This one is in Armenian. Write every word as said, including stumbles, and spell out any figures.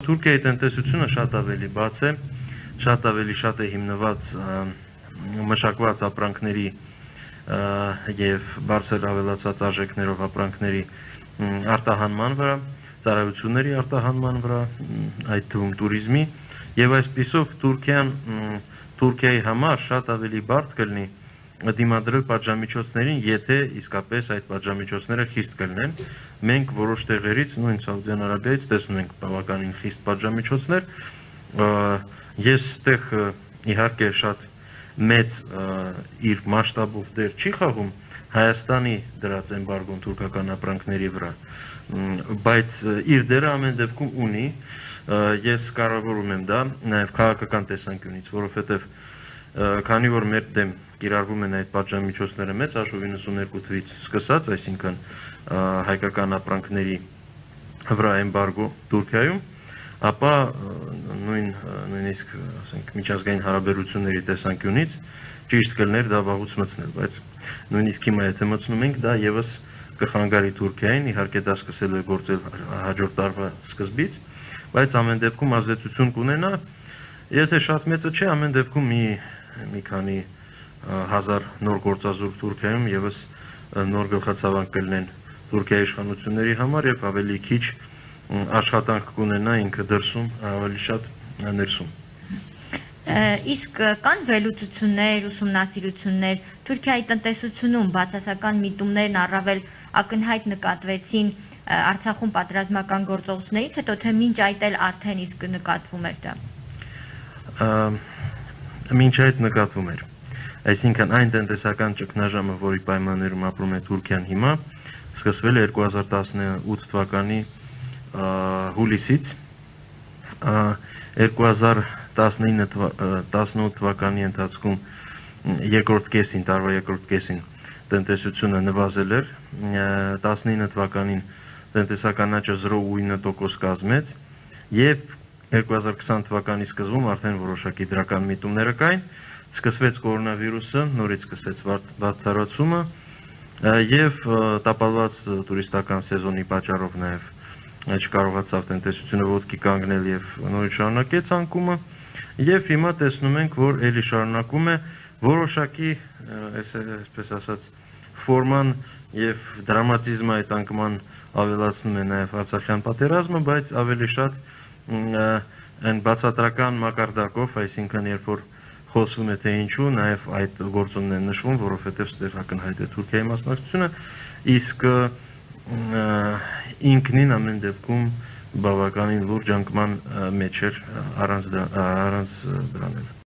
Թուրքիայի տնտեսությունը շատ ավելի բաց է, շատ ավելի շատ է հիմնված մշակված ապրանքների եւ բարձր ավելացած արժեքներով ապրանքների արտահանման վրա, ծառայությունների արտահանման վրա, այդ թվում туриզմի, եւ այսպիսով Թուրքիան Թուրքիայի համար շատ ավելի բարդ կլինի դիմադրել պատժամիջոցներին, եթե իսկապես այդ պատժամիջոցները խիստ կլինեն։ Մենք որոշ տեղերից, նույն Սաուդյան Արաբիայից տեսնում ենք բավականին խիստ պատժամիջոցներ։ Ես այդտեղ իհարկե շատ մեծ իր մասշտաբով դեր չի խաղում Հայաստանի դրած էմբարգոն թուրքական ապրանքների վրա, բայց իր դերը ամեն դեպքում ունի։ Ես կառավարում եմ դա նաև քաղաքական տեսանկյունից, որովհետև քանի որ մեր դեմ կիրառվում են այդ պատժամիջոցները մեծ հաշվով իննսուններկու թվականից սկսած, այսինքն հայկական ապրանքների վրա էմբարգո Թուրքիայում, ապա նույն նույնիսկ ասենք միջազգային հարաբերությունների տեսանկյունից ճիշտ կլներ դա վաղուց մտցնել, բայց նույնիսկ հիմա եթե մտցնում ենք, դա եւս կխանգարի Թուրքիային, իհարկե դա սկսել է գործել հաջորդ տարվա սկզբից, բայց ամեն դեպքում ազդեցություն կունենա, եթե շատ մեծը չէ, ամեն դեպքում մի մի քանի հազար նոր գործազուրկ Թուրքիայում եւս նոր գլխացավանք կլինեն Թուրքիայի իշխանությունների համար եւ ավելի քիչ աշխատանք կունենա ինքը դրսում, ավելի շատ ներսում։ Իսկ կան վերլուծություններ, ուսումնասիրություններ Թուրքիայի տնտեսությունում բացասական միտումներն առավել ակնհայտ նկատվեցին Արցախում պատերազմական գործողություններից հետո, թե մինչ այդ էլ արդեն իսկ նկատվում էր դա։ Մինչ այդ նկատվում էր։ Այսինքն այն տնտեսական ճգնաժամը, որի պայմաններում ապրում է Թուրքիան հիմա, սկսվել է երկու հազար տասնութ թվականի հուլիսից, երկու հազար տասնութ թվականի ընթացքում երկրորդ կեսին, տարվա երկրորդ կեսին տնտեսությունը նվազել էր, տասնինը թվականին տնտեսական աճը զրո կόμμα ինը տոկոս կազմեց եւ երկու հազար քսան թվականի սկզբում արդեն որոշակի դրական միտումները կային, սկսվեց կորոնավիրուսը, նորից սկսեց վարձառացումը եւ տապալված տուրիստական սեզոնի պատճառով նաեւ չկարողացավ տնտեսությունը ոտքի կանգնել եւ նորից շարունակեց անկումը եւ հիմա տեսնում ենք, որ ելի շարունակում է որոշակի, այսպես ասած, ֆորման եւ դրամատիզմը այդ անկման ավելացնում է նաեւ Արցախյան պատերազմը, բայց ավելի շատ այն բացատրական մակարդակով, այսինքն երբ որ խոսվում է թե ինչու, նաեւ այդ գործոնն է նշվում, որովհետեւ ստեղ ակնհայտ է Թուրքիայի մասնակցությունը, իսկ ինքնին ամեն դեպքում բավականին լուրջ անկման մեջ էր առանց առանց դրանել։